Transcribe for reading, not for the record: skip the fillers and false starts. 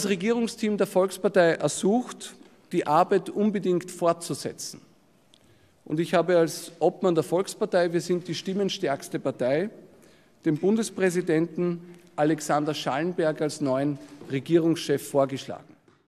Das Regierungsteam der Volkspartei ersucht, die Arbeit unbedingt fortzusetzen. Und ich habe als Obmann der Volkspartei, wir sind die stimmenstärkste Partei, den Bundespräsidenten Alexander Schallenberg als neuen Regierungschef vorgeschlagen.